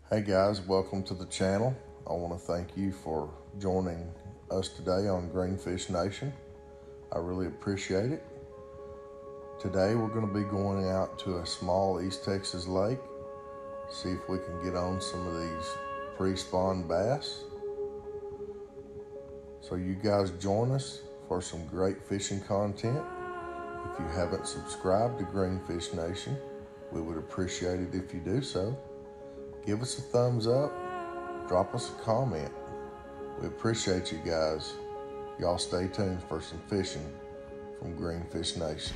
Hey guys, welcome to the channel. I want to thank you for joining us today on Greenfish Nation. I really appreciate it. Today we're going to be going out to a small East Texas lake, see if we can get on some of these pre-spawn bass. So you guys join us for some great fishing content. If you haven't subscribed to Greenfish Nation, we would appreciate it if you do so. Give us a thumbs up, drop us a comment. We appreciate you guys. Y'all stay tuned for some fishing from Greenfish Nation.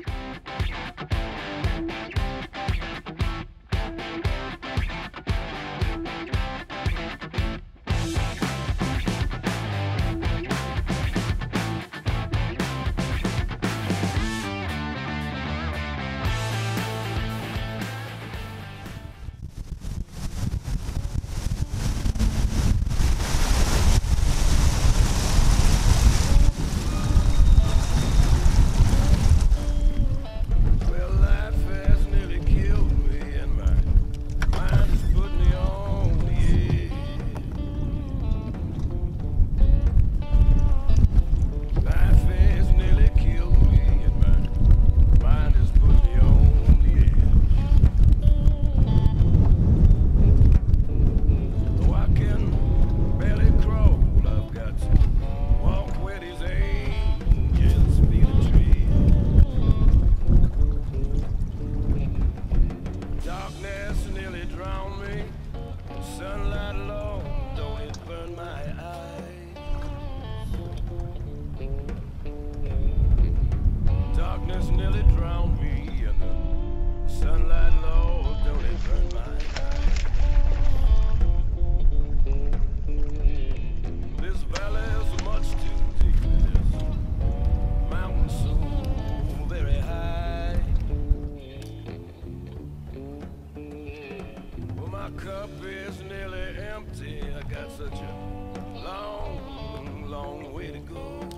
My cup is nearly empty. I got such a long, long way to go.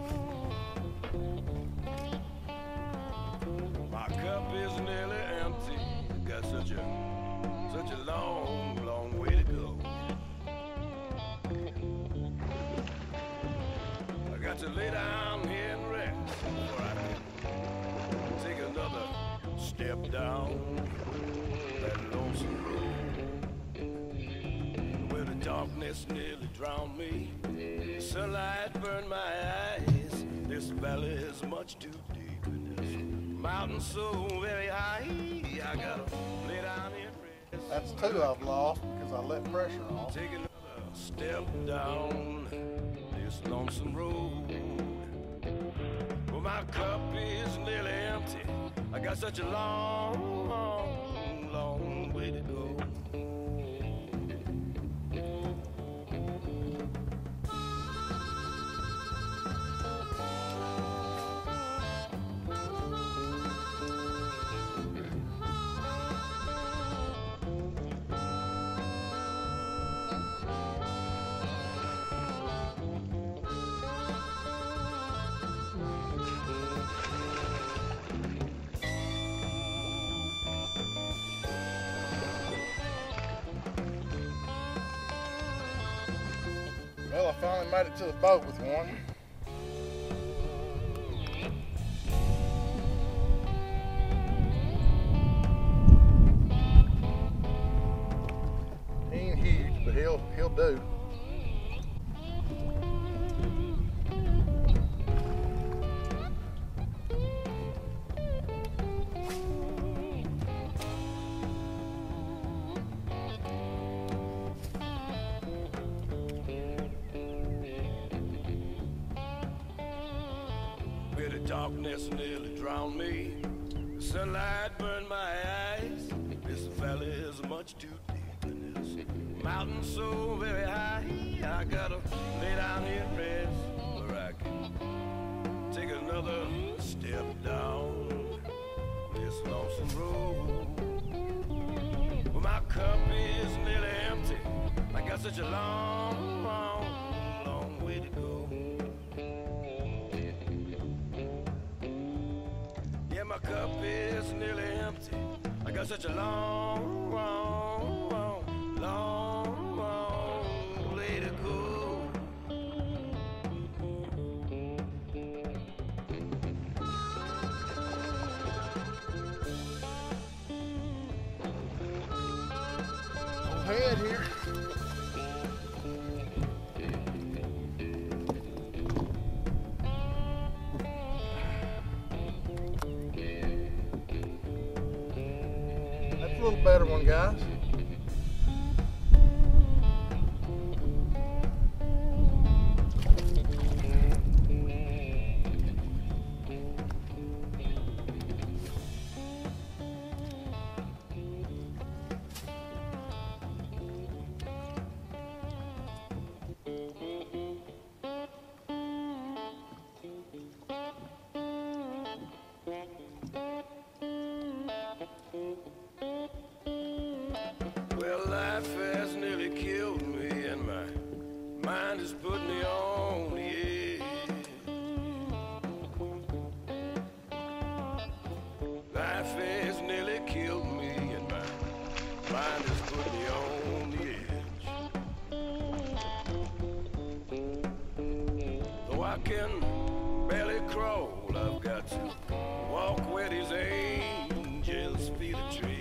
My cup is nearly empty. I got such a long, long way to go. I got to lay down here and rest before I can take another step down that lonesome road. Darkness nearly drowned me. The sunlight burned my eyes. This valley is much too deep, and this mountain so very high. I gotta lay down here and rest. That's two I've lost because I let pressure on. Take another step down this lonesome road. Well, my cup is nearly empty. I got such a long, long, long way to go. Well, I finally made it to the boat with one. He ain't huge, but he'll do. The darkness nearly drowned me. The sunlight burned my eyes. This valley is much too deep, and this mountain so very high. I gotta lay down here and rest where I can take another step down this lonesome road. Well, my cup is nearly empty. I got such a long, long, long way to go. My cup is nearly empty. I got such a long, long, long, long head here. That's a little better one, guys. Well, life has nearly killed me, and my mind has put me on the edge. Life has nearly killed me, and my mind has put me on the edge. Though I can barely crawl, I've got to walk where these angels' feet are tread.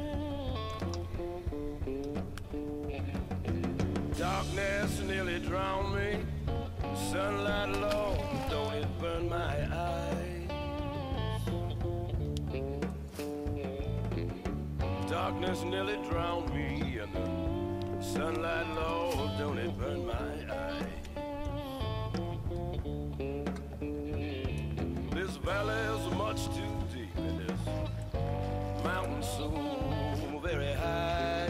Darkness nearly drowned me. Sunlight alone, don't it burn my eyes? Darkness nearly drowned me, and the sunlight alone, don't it burn my eyes? This valley is much too deep, and this mountain so very high.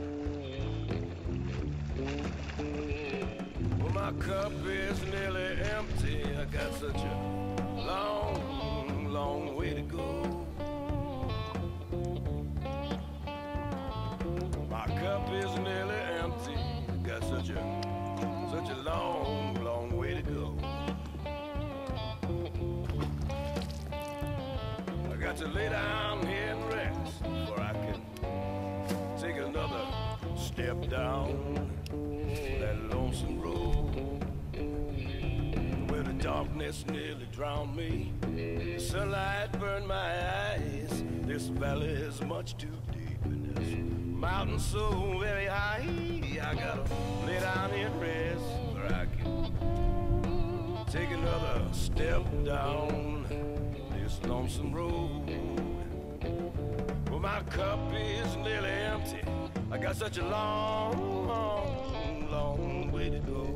My cup is nearly empty. I got such a long, long way to go. My cup is nearly empty. I got such a long, long way to go. I got to lay down here and rest before I can take another step down that lonesome road. Where the darkness nearly drowned me, the sunlight burned my eyes. This valley is much too deep, and this mountain so very high. I gotta lay down here and rest where I can take another step down this lonesome road. Well, my cup is nearly empty. I got such a long, long, long way to go.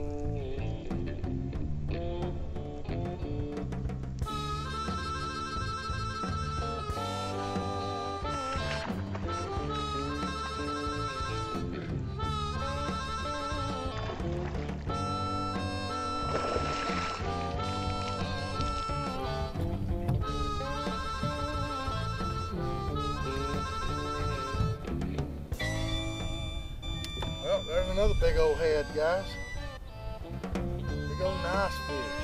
Well, there's another big old head, guys. Big old nice fish.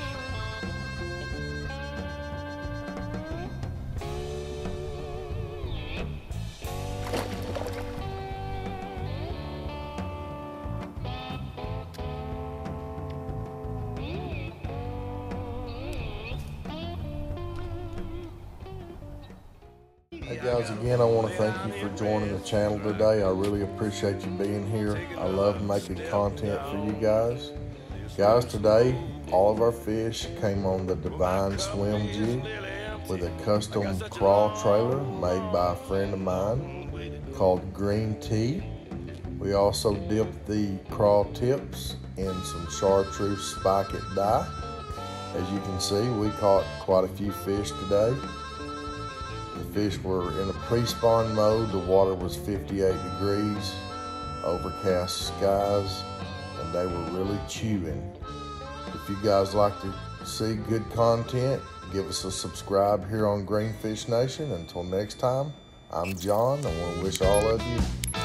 Hey guys, again, I want to thank you for joining the channel today. I really appreciate you being here. I love making content for you guys. Guys, today, all of our fish came on the Divine Swim Jig with a custom crawl trailer made by a friend of mine called Green Tea. We also dipped the crawl tips in some chartreuse spike it dye. As you can see, we caught quite a few fish today. The fish were in a pre-spawn mode. The water was 58 degrees, overcast skies, and they were really chewing. If you guys like to see good content, give us a subscribe here on Greenfish Nation. Until next time, I'm John. I want to wish all of you